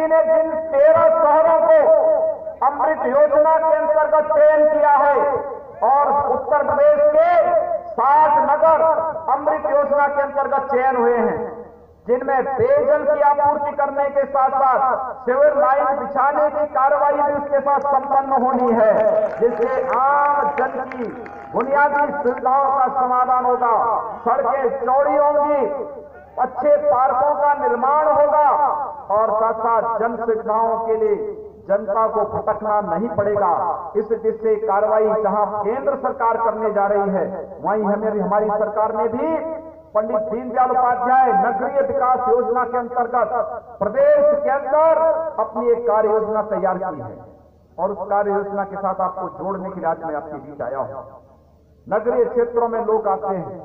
जी ने जिन 13 शहरों को अमृत योजना के अंतर्गत चयन किया है और उत्तर प्रदेश के 60 नगर अमृत योजना के अंतर्गत चयन हुए हैं, जिनमें पेयजल की आपूर्ति करने के साथ साथ सिविल लाइन बिछाने की कार्रवाई भी उसके साथ संपन्न होनी है, जिससे आम जन की बुनियादी सुविधाओं का समाधान होगा। सड़कें चौड़ी होंगी, अच्छे पार्कों का निर्माण होगा और साथ साथ जन सुविधाओं के लिए जनता को भटकना नहीं पड़ेगा। इस दिशा कार्रवाई जहां केंद्र सरकार करने जा रही है, वहीं हमारी सरकार ने भी पंडित दीनदयाल उपाध्याय नगरीय विकास योजना के अंतर्गत प्रदेश के अंदर अपनी एक कार्य योजना तैयार की है और उस कार्य योजना के साथ आपको जोड़ने के लिए आज मैं आपके बीच आया हूं। नगरीय क्षेत्रों में लोग आते हैं,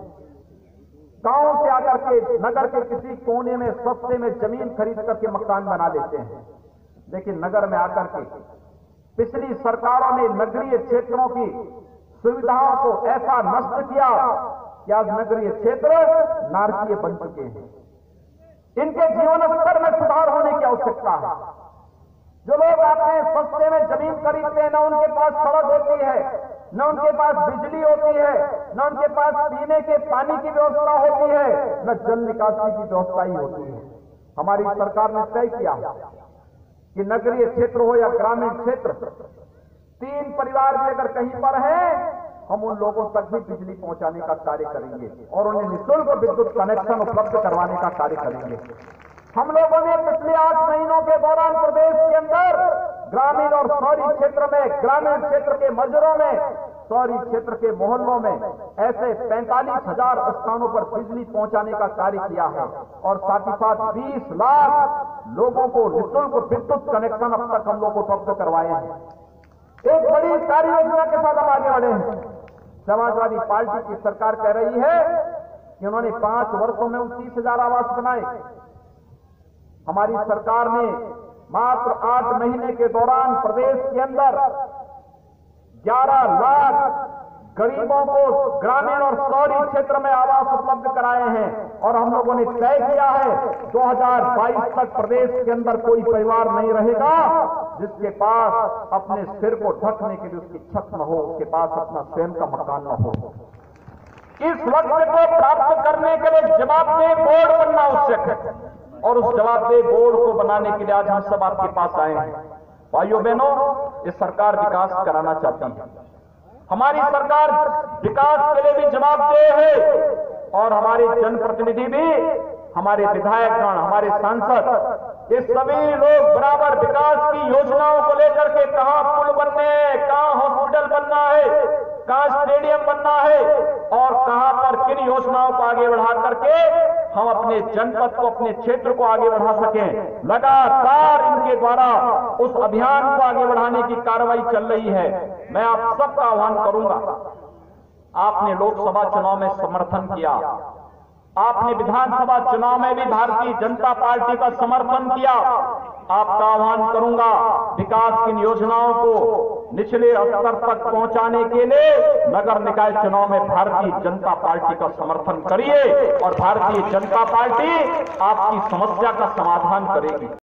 गांव से आकर के नगर के किसी कोने में सस्ते में जमीन खरीद करके मकान बना लेते हैं, लेकिन नगर में आकर के पिछली सरकारों ने नगरीय क्षेत्रों की सुविधाओं को ऐसा नष्ट किया कि आज नगरीय क्षेत्र नारकीय बन चुके हैं। इनके जीवन स्तर में सुधार होने की आवश्यकता है। जो लोग आते हैं सस्ते में जमीन खरीदते हैं, न उनके पास सड़क होती है, न उनके पास बिजली होती है, न उनके पास पीने के पानी की व्यवस्था होती है, न जल निकासी की व्यवस्था ही होती है। हमारी सरकार ने तय किया कि नगरीय क्षेत्र हो या ग्रामीण क्षेत्र, 3 परिवार भी अगर कहीं पर हैं, हम उन लोगों तक भी बिजली पहुंचाने का कार्य करेंगे और उन्हें निःशुल्क विद्युत कनेक्शन उपलब्ध करवाने का कार्य करेंगे। हम लोगों ने पिछले 8 महीनों के दौरान प्रदेश के अंदर ग्रामीण और शहरी क्षेत्र में, ग्रामीण क्षेत्र के मजरों में, शहरी क्षेत्र के मोहल्लों में ऐसे 45,000 स्थानों पर बिजली पहुंचाने का कार्य किया है और साथ ही साथ 20 लाख लोगों को निःशुल्क विद्युत कनेक्शन अब तक हम लोग को उपलब्ध करवाए हैं। एक बड़ी कार्य योजना के साथ हम आगे बढ़े हैं। समाजवादी पार्टी की सरकार कह रही है कि उन्होंने 5 वर्षों में 29,000 आवास बनाए। हमारी सरकार ने मात्र 8 महीने के दौरान प्रदेश के अंदर 11 लाख गरीबों को ग्रामीण और शहरी क्षेत्र में आवास उपलब्ध कराए हैं और हम लोगों ने तय किया है 2022 तक प्रदेश के अंदर कोई परिवार नहीं रहेगा जिसके पास अपने सिर को ढकने के लिए उसकी छत न हो, उसके पास अपना स्वयं का मकान न हो। इस लक्ष्य को प्राप्त करने के लिए जवाबदेह बोर्ड बनना आवश्यक है और उस जवाबदेह बोर्ड को बनाने के लिए आज हम सब आपके पास आए हैं। भाइयों बहनों, ये सरकार विकास कराना चाहती है। हमारी सरकार विकास के लिए भी जवाबदेह है और हमारे जनप्रतिनिधि भी, हमारे विधायकगण, हमारे सांसद, ये सभी लोग बराबर विकास की योजनाओं को लेकर के कहां पुल बनने हैं, कहां हॉस्पिटल बनना है, कहां स्टेडियम बनना है और कहां पर किन योजनाओं को आगे बढ़ा करके हम अपने जनपद को, अपने क्षेत्र को आगे बढ़ा सकें। लगातार इनके द्वारा उस अभियान को आगे बढ़ाने की कार्रवाई चल रही है। मैं आप सबका आह्वान करूंगा, आपने लोकसभा चुनाव में समर्थन किया, आपने विधानसभा चुनाव में भी भारतीय जनता पार्टी का समर्थन किया। आपका आह्वान करूंगा, विकास की योजनाओं को निचले स्तर तक पहुंचाने के लिए नगर निकाय चुनाव में भारतीय जनता पार्टी का समर्थन करिए और भारतीय जनता पार्टी आपकी समस्या का समाधान करेगी।